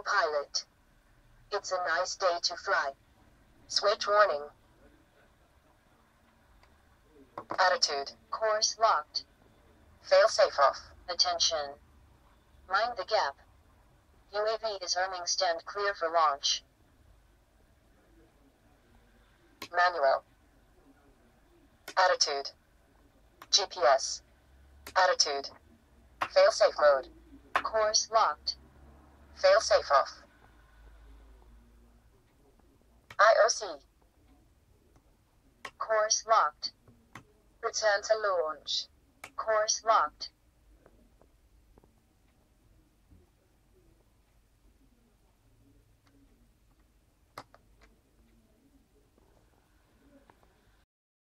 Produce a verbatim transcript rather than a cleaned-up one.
Autopilot. It's a nice day to fly. Switch warning. Attitude. Course locked. Failsafe off. Attention. Mind the gap. U A V is arming, stand clear for launch. Manual. Attitude. G P S. Attitude. Failsafe mode. Course locked. Failsafe off. I O C. Course locked. Return to launch. Course locked.